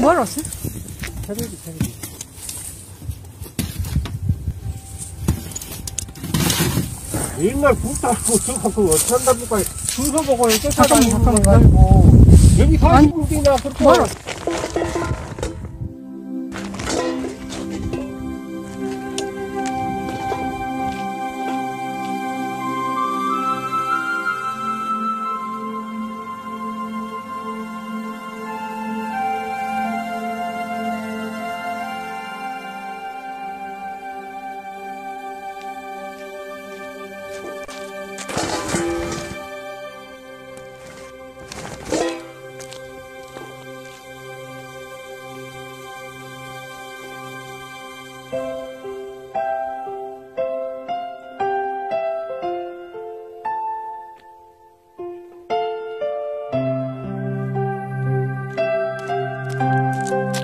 뭐하러 왔어? 테레비. 맨날 붙잡고 저거 어쩐답니까? 주워보고 쫓아다니는 거 가지고 여기 40분이나 그렇게 뭐하러 왔어?